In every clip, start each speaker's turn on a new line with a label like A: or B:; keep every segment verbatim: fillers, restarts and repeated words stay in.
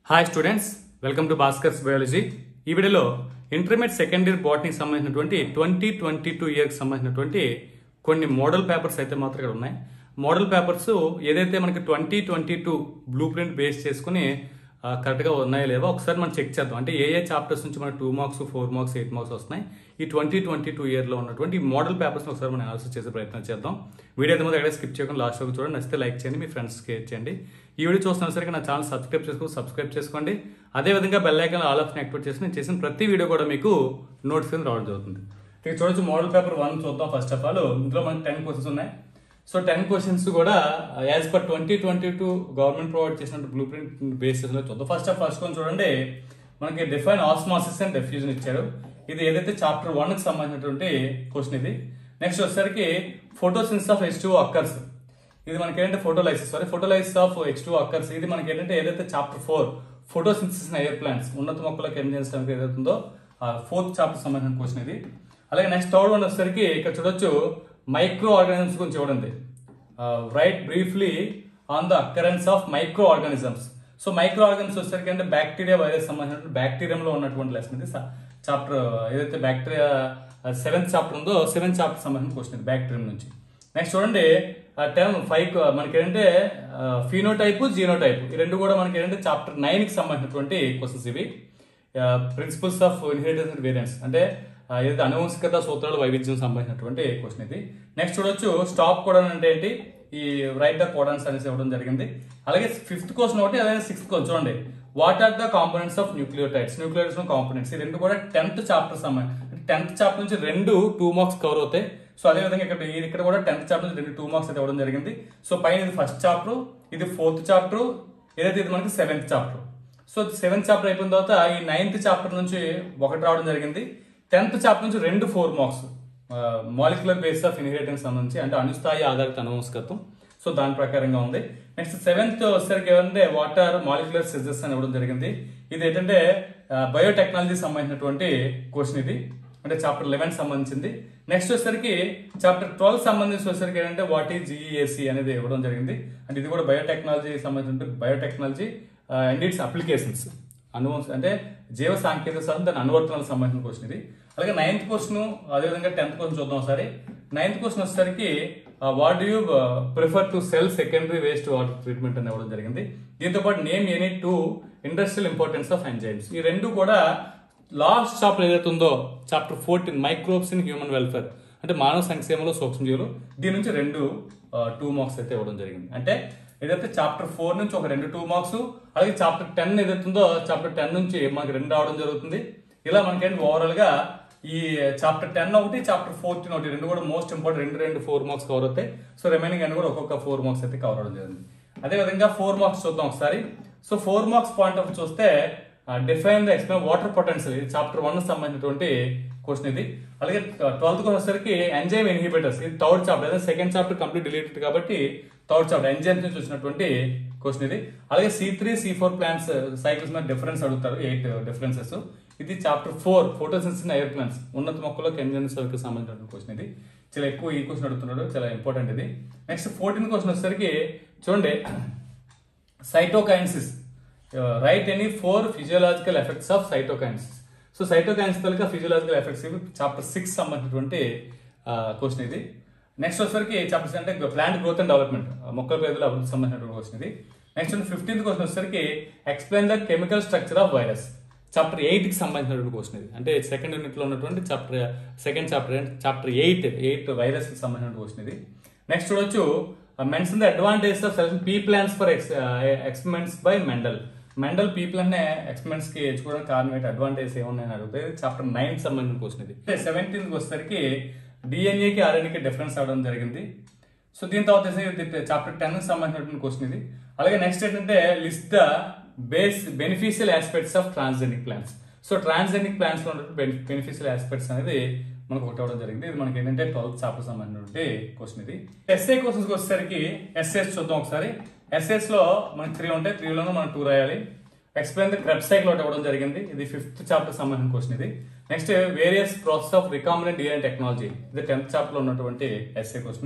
A: Hi students, welcome to Bhaskar's biology. ఈ వీడియోలో intermediate second year బాటనీకి సంబంధించినటువంటి ట్వంటీ ట్వంటీ టూ ఇయర్కి సంబంధించినటువంటి కొన్ని మోడల్ పేపర్స్ అయితే మాత్రం ఇక్కడ ఉన్నాయి. మోడల్ పేపర్స్ ఏదైతే మనకి twenty twenty two blueprint base చేసుకుని కరెక్ట్గా ఉన్నాయో లేవో ఒకసారి మనం చెక్ చేద్దాం. అంటే ఏ ఏ చాప్టర్స్ నుంచి మనకి two marks four marks eight marks వస్తున్నాయి. ఈ ట్వంటీ ట్వంటీ టూ ఇయర్లో ఉన్నటువంటి ఈ మోడల్ పేపర్స్ని ఒకసారి మనం అనాలిసిస్ చేసే ప్రయత్నం చేద్దాం. వీడియో అయితే ఎక్కడ స్కిప్ చేయకుండా లాస్ట్ వరకు చూడండి. నచ్చితే లైక్ చేయండి, మీ ఫ్రెండ్స్కి షేర్ చేయండి. ఈ వీడియో చూస్తున్న సరికి నా ఛానల్ సబ్స్క్రైబ్ చేసుకో సబ్స్క్రైబ్ చేసుకోండి. అదేవిధంగా bell icon all option activate చేసి నేను చేసిన ప్రతి వీడియో కూడా మీకు నోటిఫికేషన్ రావడం జరుగుతుంది. ఇక చూడొచ్చు, మోడల్ పేపర్ వన్ చూద్దాం. ఫస్ట్ ఆఫ్ ఆల్ ఇందులో మనకి టెన్ క్వశ్చన్స్ ఉన్నాయి. సో టెన్ క్వశ్చన్స్ కూడా as per twenty twenty two government provide చేసిన బ్లూ ప్రింట్ బేసిస్ లో చూద్దాం. ఫస్ట్ ఆఫ్ ఫస్ట్ కొంచెం చూడండి, మనకి డిఫైన్ ఆస్మాసిస్ అండ్ డిఫ్యూజన్ ఇచ్చారు. ఇది ఏదైతే చాప్టర్ వన్ కి సంబంధించినటువంటి క్వశ్చన్ ఇది. నెక్స్ట్ వచ్చేసరికి photosynthesis of H two occurs. ఇది మనకి ఏంటంటే photolysis sorry photolysis of H two occurs. ఇది మనకి ఏంటంటే ఏదైతే chapter four photosynthesis in higher plants ఉన్నత మొక్కలకు ఏం చేస్తానికి ఏదైతుందో ఆ ఫోర్త్ చాప్టర్ సంబంధించిన క్వశ్చన్ ఇది. అలాగే నెక్స్ట్ థర్డ్ వన్ వచ్చేసరికి ఇక్కడ చూడొచ్చు, మైక్రో ఆర్గానిజమ్స్ గురించి చూడండి. Write briefly on the occurrence of microorganisms. So microorganisms వచ్చేసరికి అంటే బ్యాక్టీరియా వైరస్ సంబంధించిన బ్యాక్టీరియంలో ఉన్నటువంటి లెసన్ ఇది. చాప్టర్ ఏదైతే బ్యాక్టీరియా సెవెంత్ చాప్టర్ ఉందో సెవెంత్ చాప్టర్ సంబంధించిన క్వశ్చన్ ఇది బ్యాక్టీరియం నుంచి. నెక్స్ట్ చూడండి, టర్మ్ ఫైవ్ మనకి ఏంటంటే ఫీనోటైప్ జీనోటైప్ ఈ రెండు కూడా మనకి ఏంటంటే చాప్టర్ నైన్ కి సంబంధించినటువంటి క్వశ్చన్స్ ఇవి. Principles of inheritance and variants అంటే ఏదైతే అనువంశికత సూత్రాల వైవిధ్యం సంబంధించినటువంటి క్వశ్చన్ ఇది. నెక్స్ట్ చూడొచ్చు, స్టాప్ కోడాన్ అంటే ఏంటి, ఈ రైట్ ద కోడాన్స్ అనేసి ఇవ్వడం జరిగింది. అలాగే ఫిఫ్త్ క్వశ్చన్ ఒకటి, అలాగే సిక్స్త్ క్వశ్చన్ చూడండి, what are the components of nucleotides. Nucleotides components ఈ రెండు కూడా టెన్త్ చాప్టర్ సంబంధించి టెన్త్ చాప్టర్ నుంచి రెండు టూ మార్క్స్ కవర్ అవుతాయి. సో అదేవిధంగా ఇక్కడ ఇక్కడ కూడా టెన్త్ చాప్టర్ నుంచి రెండు టూ మార్క్స్ అయితే ఇవ్వడం జరిగింది. సో పైన ఇది ఫస్ట్ చాప్టర్, ఇది ఫోర్త్ చాప్టర్, ఏదైతే ఇది మనకి seventh chapter. So seventh chapter అయిపోయిన తర్వాత ఈ నైన్త్ చాప్టర్ నుంచి ఒకటి రావడం జరిగింది. టెన్త్ చాప్టర్ నుంచి రెండు four marks molecular basis of inheritance సంబంధించి అంటే అణుస్థాయి ఆధారిత అనువంశకత్వం. సో దాని ప్రకారంగా ఉంది. నెక్స్ట్ సెవెంత్ వచ్చేసరికి ఏమంటే వాట్ ఆర్ మాలిక్యులర్ సిజెస్ అని ఇవ్వడం జరిగింది. ఇది ఏంటంటే బయోటెక్నాలజీ సంబంధించినటువంటి క్వశ్చన్ ఇది, అంటే చాప్టర్ లెవెన్ సంబంధించింది. నెక్స్ట్ వచ్చేసరికి చాప్టర్ ట్వెల్వ్ సంబంధించి వచ్చేసరికి ఏంటంటే వాట్ ఈజ్ జిఈఏసి అనేది ఇవ్వడం జరిగింది. అంటే ఇది కూడా బయోటెక్నాలజీ సంబంధించిన బయోటెక్నాలజీ అండ్ ఇట్స్ అప్లికేషన్స్ అనువంశ అంటే జీవ సాంకేతిక శాస్త్రం దాని అనువర్తనాలకు సంబంధించిన క్వశ్చన్ ఇది. అలాగే నైన్త్ క్వశ్చన్ అదేవిధంగా టెన్త్ క్వశ్చన్ చూద్దాం ఒకసారి. నైన్త్ క్వశ్చన్ వచ్చేసరికి what do you prefer to sell secondary waste water treatment అని ఇవ్వడం జరిగింది. దీంతో పాటు name any two industrial importance of enzymes. ఈ రెండు కూడా లాస్ట్ చాప్టర్ ఏదైతే ఉందో chapter fourteen microbes in human welfare అంటే మానవ సంక్షేమంలో సూక్ష్మజీవులు, దీని నుంచి రెండు టూ మార్క్స్ అయితే ఇవ్వడం జరిగింది. అంటే ఏదైతే చాప్టర్ ఫోర్ నుంచి ఒక రెండు టూ మార్క్స్, అలాగే చాప్టర్ టెన్ ఏదైతే ఉందో చాప్టర్ టెన్ నుంచి మనకి రెండు రావడం జరుగుతుంది. ఇలా మనకేంటి ఓవరాల్ గా ఈ చాప్టర్ టెన్ ఒకటి చాప్టర్ ఫోర్టీన్ ఒకటి రెండు కూడా మోస్ట్ ఇంపార్టెంట్ రెండు రెండు ఫోర్ మార్క్స్ కవర్ అవుతాయి. సో రిమైనింగ్ అన్ని కూడా ఒక్కొక్క ఫోర్ మార్క్స్ అయితే కవర్ అవడం జరిగింది. అదేవిధంగా ఫోర్ మార్క్స్ చూద్దాం ఒకసారి. So four marks point of చూస్తే define the explain water potential, ఇది చాప్టర్ వన్ సంబంధించినటువంటి క్వశ్చన్ ఇది. అలాగే ట్వెల్త్ వచ్చేసరికి ఎంజైమ్ ఇన్హిబిటర్స్, ఇది third chapter, second chapter complete deleted కాబట్టి థర్డ్ చాప్టర్ ఎంజైమ్స్ నుంచి వచ్చినటువంటి క్వశ్చన్ ఇది. అలాగే C three C four plants cycles మీద డిఫరెన్స్ అడుగుతారు, ఎయిట్ డిఫరెన్సెస్. ఇది chapter four photosynthesis in higher plants ఉన్నత మొక్కలకు ఎంజైమ్స్ కి సంబంధించిన క్వశ్చన్ ఇది. చాలా ఎక్కువ ఈ క్వశ్చన్ అడుగుతున్నాడు, చాలా ఇంపార్టెంట్ ఇది. నెక్స్ట్ ఫోర్టీన్ క్వశ్చన్ వచ్చేసరికి చూడండి, cytokinesis write any four physiological effects of cytokinesis. So cytokines తాలూకా ఫిజియోలాజికల్ ఎఫెక్ట్స్ ఇవి చాప్టర్ సిక్స్ సంబంధించినటువంటి క్వశ్చన్ ఇది. నెక్స్ట్ వచ్చేసరికి చాప్టర్ అంటే ప్లాంట్ గ్రోత్ అండ్ డెవలప్మెంట్ మొక్కల పేదల అభివృద్ధి సంబంధించినటువంటి క్వశ్చన్ ఇది. నెక్స్ట్ ఫిఫ్టీన్త్ క్వశ్చన్ వచ్చేసరికి explain the chemical structure of virus, chapter eight కి సంబంధించినటువంటి క్వశ్చన్ ఇది. అంటే సెకండ్ యూనిట్ లో ఉన్నటువంటి chapter second chapter chapter eight eight virus కి సంబంధించిన క్వశ్చన్ ఇది. నెక్స్ట్ చూడొచ్చు, mention the advantages of selection pea plants for experiments by Mendel. Mendel pea plant experiments కి ఎంచుకోవడానికి కారణం ఏంటి, అడ్వాంటేజ్ ఏమన్నాయని అడుగుతాయి. చాప్టర్ నైన్ కి సంబంధించిన క్వశ్చన్ ఇది. సెవెంటీన్త్ వచ్చేసరికి డిఎన్ఏకి ఆర్ఎన్ఏకి డిఫరెన్స్ అవడం జరిగింది. సో దీని తర్వాత చాప్టర్ టెన్ కి సంబంధించినటువంటి క్వశ్చన్ ఇది. అలాగే నెక్స్ట్ ఏంటంటే list the base beneficial aspects of transgenic plants. So transgenic plants లో ఉన్నటువంటి బెనిఫిషియల్ ఆస్పెక్ట్స్ అనేది మనకు ఒకటి అవడం జరిగింది. ఇది మనకి ఏంటంటే ట్వెల్త్ చాప్టర్ సంబంధించినటువంటి క్వశ్చన్ ఇది. ఎస్ఏ క్వశ్చన్స్ వచ్చేసరికి ఎస్ఏస్ చూద్దాం ఒకసారి. ఎస్ఏస్ లో మనకి త్రీ ఉంటాయి, త్రీలోనూ మనం టూ రాయాలి. ఎక్స్ప్లెయిన్ ద క్రెబ్ సైకిల్ ఒకటి ఇవ్వడం జరిగింది, ఇది ఫిఫ్త్ చాప్టర్ సంబంధించిన క్వశ్చన్ ఇది. Next various process of recombinant DNA technology, ఇది టెన్త్ చాప్టర్ లో ఉన్నటువంటి ఎస్ఏ క్వశ్చన్.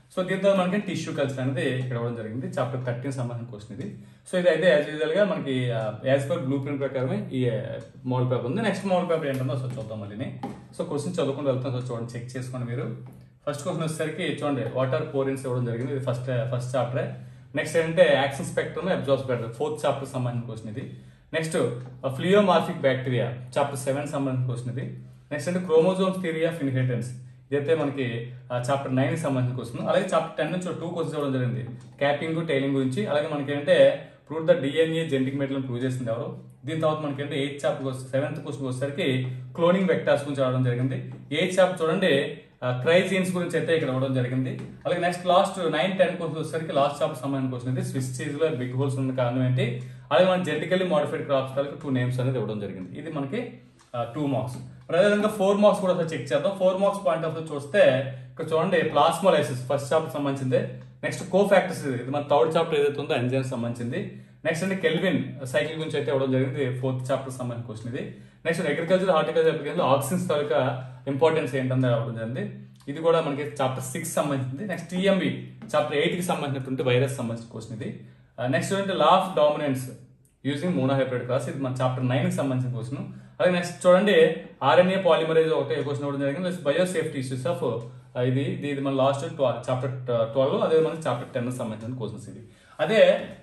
A: సో దీంతో మనకి టిష్యూ కల్చర్ అనేది ఇక్కడ ఇవ్వడం జరిగింది. చాప్టర్ థర్టీన్ సంబంధించిన క్వశ్చన్ ఇది. సో ఇది అయితే యాజ్ యూజువల్ గా మనకి యాజ్ పర్ బ్లూ ప్రింట్ ప్రకారమే ఈ మోడల్ పేపర్ ఉంది. నెక్స్ట్ మోడల్ పేపర్ ఏంటందో సో చూద్దాం మళ్ళీ. సో క్వశ్చన్ చదువుకుంటూ వెళ్తాం. సో చూడండి, చెక్ చేసుకోండి మీరు. ఫస్ట్ క్వశ్చన్ వచ్చేసరికి చూడండి, వాటర్ పోరిన్స్ ఇవ్వడం జరిగింది. ఇది ఫస్ట్ ఫస్ట్ చాప్టర్. నెక్స్ట్ ఏంటంటే action spectrum absorb spectrum fourth chapter సంబంధించిన క్వశ్చన్ ఇది. Next pleomorphic bacteria chapter seven సంబంధించిన క్వశ్చన్ ఇది. నెక్స్ట్ అంటే క్రోమోజోమ్స్ థియరీ ఆఫ్ ఇన్హెరిటెన్స్, ఇదైతే మనకి చాప్టర్ నైన్ కి సంబంధించిన క్వశ్చన్. అలాగే చాప్టర్ టెన్ నుంచి టూ క్వశ్చన్స్ ఇవ్వడం జరిగింది, క్యాపింగ్ టైలింగ్ గురించి. అలాగే మనకి ఏంటంటే prove the DNA genetic material prove చేసింది ఎవరు. దీని తర్వాత మనకి ఏంటంటే ఎయిత్ చాప్టర్ సెవెంత్ క్వశ్చన్ వచ్చేసరికి క్లోనింగ్ వెక్టార్స్ గురించి రావడం జరిగింది. ఎయిత్ చాప్టర్ చూడండి క్రైజీన్స్ గురించి అయితే ఇక్కడ ఇవ్వడం జరిగింది. అలాగే next last nine ten question వచ్చేసరికి లాస్ట్ చాప్టర్ సంబంధించిన క్వశ్చన్ ఇది, స్విస్ చీజ్ లో బిగ్ హోల్స్ ఉన్న కారణం ఏంటి. అలాగే మన genetically modified crops two names అనేది ఇవ్వడం జరిగింది. ఇది మనకి టూ మార్క్స్. అదేవిధంగా ఫోర్ మార్క్స్ కూడా చెక్ చేద్దాం. Four marks point of view చూస్తే ఇక్కడ చూడండి ప్లాస్మోలైసిస్ ఫస్ట్ చాప్టర్ సంబంధించింది. నెక్స్ట్ కో ఫ్యాక్టర్స్, ఇది మన థర్డ్ చాప్టర్ ఏదైతే ఉందో ఎంజైమ్స్ సంబంధించింది. నెక్స్ట్ అంటే కెల్విన్ సైకిల్ గురించి అయితే ఇవ్వడం జరిగింది, ఫోర్త్ చాప్టర్ సంబంధించిన క్వశ్చన్ ఇది. Next agriculture horticulture application auxins తాలూకా ఇంపార్టెన్స్ ఏంటంటే రావడం జరిగింది. ఇది కూడా మనకి చాప్టర్ సిక్స్ సంబంధించింది. నెక్స్ట్ టీఎంబి చాప్టర్ ఎయిట్ కి సంబంధించినటువంటి వైరస్ సంబంధించిన క్వశ్చన్ ఇది. నెక్స్ట్ అంటే law of dominance using monohybrid cross, ఇది మన చాప్టర్ నైన్ కి సంబంధించిన క్వశ్చన్. అలాగే నెక్స్ట్ చూడండి ఆర్ఎన్ఏ పాలిమరేజ్ ఒకటే క్వశ్చన్ ఇవ్వడం జరిగింది. బయో సేఫ్టీ ఇష్యూస్ ఆఫ్ ఇది ఇది మన లాస్ట్ చాప్టర్ ట్వెల్వ్, అదే మన చాప్టర్ టెన్ సంబంధించిన క్వశ్చన్స్ ఇది. అదే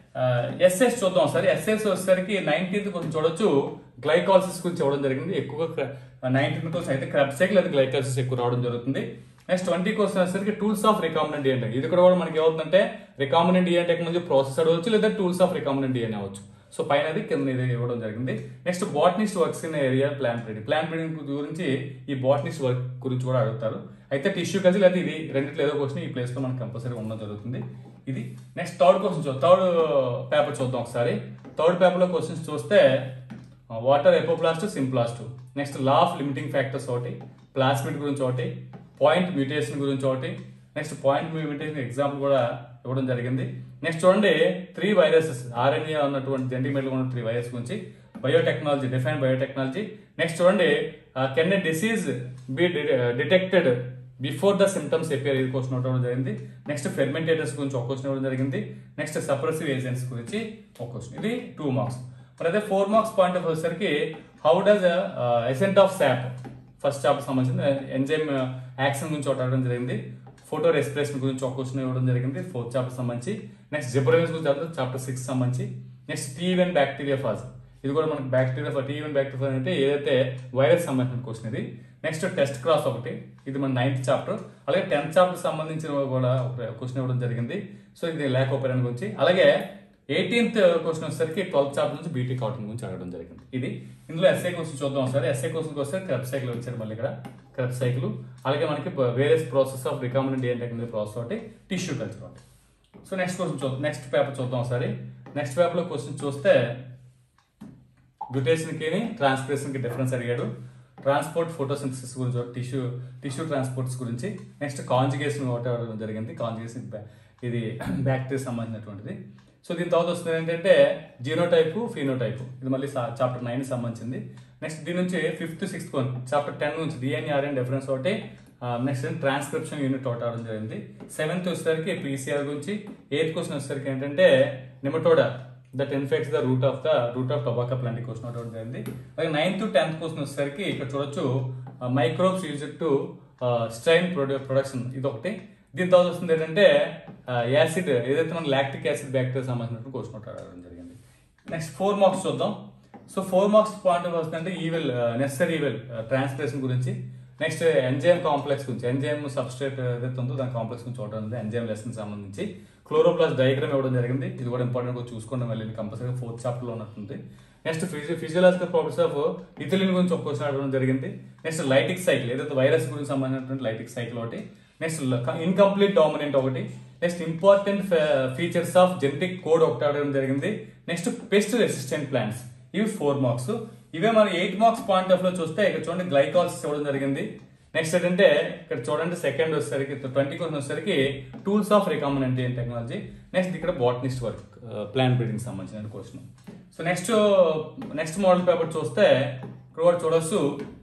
A: ఎస్ఎస్ చూద్దాం సరే. ఎస్ఎస్ వచ్చేసరికి నైన్టీన్త్ కొంచెం చూడొచ్చు, గ్లైకాలసిస్ గురించి ఇవ్వడం జరిగింది. ఎక్కువగా నైన్టీన్త్ కోసం అయితే క్రాబ్ సైకిల్ అయితే గ్లైకాలసిస్ ఎక్కువ రావడం జరుగుతుంది. నెక్స్ట్ ట్వంటీ క్వశ్చన్ వచ్చేసరికి టూల్స్ ఆఫ్ రికాంబినెంట్ డిఎన్ఏ, ఇది కూడా మనకి ఏమవుతుందంటే రికాంబినెంట్ డిఎన్ఏ టెక్నాలజీ ప్రాసెస్ అవ్వచ్చు, లేదా టూల్స్ ఆఫ్ రికాంబినెంట్ డిఎన్ఏ అవ్వచ్చు. సో పైన అది కింద ఇది ఇవ్వడం జరిగింది. Next botanist works in area plant breeding, plant breeding గురించి ఈ బాటనిస్ట్ వర్క్ గురించి కూడా అడుగుతారు. అయితే టిష్యూ కల్చర్ లేదా ఇది రెండింటిలో ఏదో క్వశ్చన్ ఈ ప్లేస్ లో మనకి కంపల్సరీ ఉండడం జరుగుతుంది. ఇది నెక్స్ట్ థర్డ్ క్వశ్చన్ చూద్దాం. థర్డ్ పేపర్ చూద్దాం ఒకసారి. థర్డ్ పేపర్ లో క్వశ్చన్స్ చూస్తే water apoplast symplast, next law of limiting factors ఒకటి, ప్లాస్మిడ్ గురించి ఒకటి, పాయింట్ మ్యూటేషన్ గురించి ఒకటి, నెక్స్ట్ పాయింట్ మ్యూటేషన్ ఎగ్జాంపుల్ కూడా ఇవ్వడం జరిగింది. నెక్స్ట్ చూడండి త్రీ వైరసెస్, ఆర్ఎన్ఏ ఉన్నటువంటి జెనెటిక్ మెటీరియల్ ఉన్న త్రీ వైరస్ గురించి, బయోటెక్నాలజీ డిఫైన్ బయోటెక్నాలజీ. నెక్స్ట్ చూడండి can a disease be detected before the symptoms appear, ఇది క్వశ్చన్ ఇవ్వడం జరిగింది. నెక్స్ట్ ఫెర్మెంటేటర్స్ గురించి ఒక క్వశ్చన్ ఇవ్వడం జరిగింది. నెక్స్ట్ సప్రెసివ్ ఏజెంట్స్ గురించి ఒక క్వశ్చన్, ఇది టూ మార్క్స్. మరి అదే ఫోర్ మార్క్స్ పాయింట్ ఆఫ్ వచ్చేసరికి how does ascent of sap first chapter సంబంధించింది, ఎంజైమ్ యాక్షన్ గురించి ఒకటి అడగడం జరిగింది. ఫోటో రెస్పిరేషన్ గురించి ఒక క్వశ్చన్ ఇవ్వడం జరిగింది ఫోర్త్ చాప్టర్ సంబంధించి. నెక్స్ట్ జిబ్రెలిన్స్ గురించి చాప్టర్ సిక్స్ సంబంధించి. Next T even bacteria phage, ఇది కూడా మనకి బ్యాక్టీరియా టీ ఈవెన్ బ్యాక్టీరియా అంటే ఏదైతే వైరస్ సంబంధించిన క్వశ్చన్ ఇది. నెక్స్ట్ టెస్ట్ క్రాస్ ఒకటి, ఇది మన నైన్త్ చాప్టర్. అలాగే టెన్త్ చాప్టర్ సంబంధించిన కూడా ఒక క్వశ్చన్ ఇవ్వడం జరిగింది. సో ఇది ల్యాక్ ఓపెన్ గురించి. అలాగే ఎయిటీన్త్ క్వశ్చన్ వచ్చేసరికి ట్వెల్త్ చాప్టర్ నుంచి బీటీ కౌటింగ్ గురించి అడగడం జరిగింది. ఇది ఇందులో ఎస్ఏ క్వశ్చన్ చూద్దాం సరే. ఎస్ఏ క్వశ్చన్ వస్తే క్రెబ్ సైకిల్ వచ్చారు మళ్ళీ ఇక్కడ క్రెబ్ సైకిల్. అలాగే మనకి various process of recombinant DNA technology process ఒకటి, టిష్యూ కల్చర్ ఒకటి. సో నెక్స్ట్ క్వశ్చన్ చూద్దాం, నెక్స్ట్ పేపర్ చూద్దాం ఒకసారి. నెక్స్ట్ పేపర్ లో క్వశ్చన్ చూస్తే గ్లూటేషన్ కి ట్రాన్స్పిరేషన్ కి డిఫరెన్స్ అడిగాడు. ట్రాన్స్పోర్ట్ ఫోటోసింథసిస్ గురించి, టిష్యూ టిష్యూ ట్రాన్స్పోర్ట్స్ గురించి. నెక్స్ట్ కాంజుగేషన్ ఒకటి అడగడం జరిగింది. కాంజుగేషన్ ఇది బ్యాక్టీరియా సంబంధించినటువంటిది. సో దీని తర్వాత వస్తుంది ఏంటంటే జీనోటైప్ ఫీనోటైప్, ఇది మళ్ళీ చాప్టర్ నైన్ సంబంధించింది. నెక్స్ట్ దీని నుంచి fifth sixth one chapter ten నుంచి డిఎన్ఏ ఆర్ఎన్ డిఫరెన్స్ ఒకటి. నెక్స్ట్ ట్రాన్స్క్రిప్షన్ యూనిట్ ఒకటి అవడం జరిగింది. సెవెంత్ వచ్చేసరికి పీసీఆర్ గురించి. ఎయిత్ క్వశ్చన్ వచ్చేసరికి ఏంటంటే nematoda that infects the root of the root of tobacco plant question అవడం జరిగింది. అలాగే నైన్త్ టెన్త్ క్వశ్చన్ వచ్చేసరికి ఇక్కడ చూడొచ్చు microbes use to strain production, ఇది ఒకటి. దీని తర్వాత వస్తుంది ఏంటంటే యాసిడ్, ఏదైతే మన లాక్టిక్ యాసిడ్ బ్యాక్టీరియా సంబంధించిన క్వశ్చన్ అడగడం జరిగింది. నెక్స్ట్ ఫోర్ మార్క్స్ చూద్దాం. సో ఫోర్ మార్క్స్ పాయింట్ వస్తుందంటే ఈవెల్ నెసరీ ఈవెల్ ట్రాన్స్లేషన్ గురించి. నెక్స్ట్ ఎంజైమ్ కాంప్లెక్స్ గురించి, ఎంజైమ్ సబ్స్ట్రేట్ ఏదైతే ఉందో దాని కాంప్లెక్స్ గురించి చూడడం ఉంది. ఎంజైమ్ లెసన్ సంబంధించి క్లోరోప్లాస్ట్ డయాగ్రామ్ ఇవ్వడం జరిగింది. ఇది కూడా ఇంపార్టెంట్ చూసుకోండి, మళ్ళీ కంపల్సరీ ఫోర్త్ చాప్టర్ లో ఉన్నట్టుంది. Next physiological properties of ethylene గురించి ఒక క్వశ్చన్ అడగడం జరిగింది. నెక్స్ట్ లైటిక్ సైకిల్, ఏదైతే వైరస్ గురించి సంబంధించినటువంటి లైటిక్ సైకిల్ ఒకటి. నెక్స్ట్ ఇన్కంప్లీట్ డామినెంట్ ఒకటి. Next important features of genetic code ఒకటి అడగడం జరిగింది. నెక్స్ట్ పెస్ట్ రెసిస్టెంట్ ప్లాంట్స్, ఇవి ఫోర్ మార్క్స్. ఇవే మన ఎయిట్ మార్క్స్ పాయింట్ ఆఫ్ లో చూస్తే ఇక్కడ చూడండి గ్లైకాలసిస్ ఇవ్వడం జరిగింది. నెక్స్ట్ ఏంటంటే ఇక్కడ చూడండి సెకండ్ వచ్చేసరికి ట్వంటీ క్వశ్చన్ వచ్చేసరికి tools of recombinant DNA technology. Next ఇక్కడ బాటనిస్ట్ వర్క్ ప్లాంట్ బ్రీడింగ్ సంబంధించిన question. So next next model paper చూస్తే ఇక్కడ కూడా చూడొచ్చు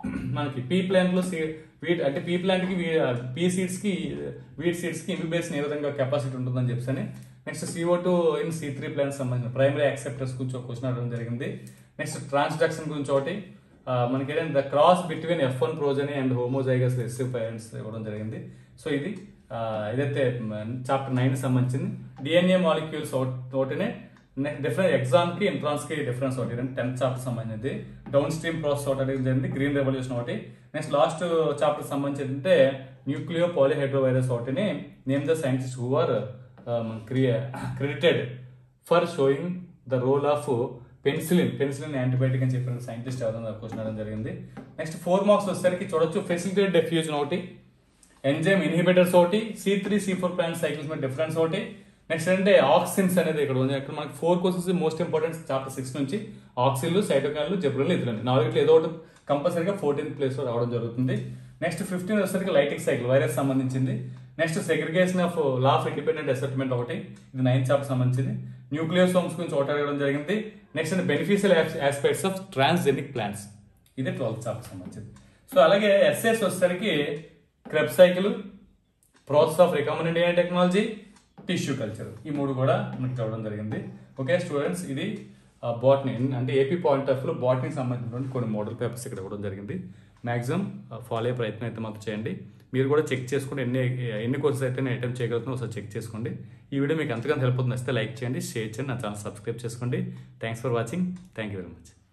A: మనకి పీ ప్లాంట్లో వీట్ అంటే పీ ప్లాంట్కి పీ సీడ్స్కి వీట్ సీడ్స్కి ఎంబీబీఎస్ ఏ విధంగా కెపాసిటీ ఉంటుందని చెప్పని. Next CO two in C three plants సంబంధించిన ప్రైమరీ యాక్సెప్టర్స్ గురించి ఒక క్వశ్చన్ అడగడం జరిగింది. నెక్స్ట్ ట్రాన్స్డక్షన్ గురించి ఒకటి, మనకి ఏంటంటే the cross between F one progeny and homozygous recessive parents ఇవ్వడం జరిగింది. సో ఇది ఏదైతే చాప్టర్ నైన్ సంబంధించింది. డిఎన్ఏ మాలిక్యూల్స్ ఒకటినే డిఫరెంట్ ఎగ్జామ్ కి ఇంట్రాన్స్ కి డిఫరెన్స్ ఒకటి టెన్త్ చాప్టర్ సంబంధించింది. డౌన్ స్ట్రీమ్ ప్రాసెస్ ఒకటి అడిగింది జరిగింది. గ్రీన్ రెవల్యూషన్ ఒకటి. నెక్స్ట్ లాస్ట్ చాప్టర్ సంబంధించి అంటే న్యూక్లియో పాలిహైడ్రోవైరస్ ఒకటిని name the scientist who are credited for showing the role of penicillin penicillin antibiotic అని చెప్పిన సైంటిస్ట్ ఎవరైనా క్వశ్చన్ అడగడం జరిగింది. నెక్స్ట్ ఫోర్ మార్క్స్ వచ్చేసరికి చూడొచ్చు ఫెసిలిటేట్ డెఫ్యూజన్ ఒకటి, ఎంజైమ్ ఇన్హిబిటర్స్ ఒకటి, C three C four plant cycles మీద డిఫరెన్స్ ఒకటి. నెక్స్ట్ అంటే ఆక్సిన్స్ అనేది ఇక్కడ ఉంది. ఇక్కడ మనకి four courses most important chapter six నుంచి ఆక్సిన్లు, సైటోకాన్లు, జబ్రన్లు, ఇతరులు నాలుగిట్లో ఏదో ఒకటి కంపల్సరీగా ఫోర్టీన్త్ ప్లేస్ లో రావడం జరుగుతుంది. నెక్స్ట్ ఫిఫ్టీన్ వచ్చేసరికి లైటిక్ సైకిల్ వైరస్ సంబంధించింది. Next segregation of law of independent assortment ఒకటి, ఇది నైన్త్ చాప్టర్ సంబంధించింది. న్యూక్లియోసోమ్స్ గురించి ఒకటి అడగడం జరిగింది. Next beneficial aspects of transgenic plants, ఇది ట్వెల్త్ చాప్టర్ సంబంధించింది. సో అలాగే ఎస్ఎస్ వచ్చేసరికి Kreb cycle, process of recommended DNA technology, tissue culture, ఈ మూడు కూడా మనకి చదవడం జరిగింది. ఓకే స్టూడెంట్స్, ఇది బాటనీ అంటే ఏపీ పాయింట్ ఆఫ్ వ్యూలో బాటనీకి సంబంధించినటువంటి కొన్ని మోడల్ పేపర్స్ ఇక్కడ ఇవ్వడం జరిగింది. మ్యాక్సిమం ఫాలో అయ్యే ప్రయత్నం అయితే మాత్రం చేయండి. మీరు కూడా చెక్ చేసుకోండి ఎన్ని ఎన్ని కోర్సెస్ అయితే నేను అటెంప్ట్ చేయగలుగుతున్నా ఒకసారి చెక్ చేసుకోండి. ఈ వీడియో మీకు ఎంతగానో హెల్ప్ అవుతుంది వస్తే లైక్ చేయండి, షేర్ చేయండి, నా ఛానల్ సబ్స్క్రైబ్ చేసుకోండి. Thanks for watching. Thank you very much.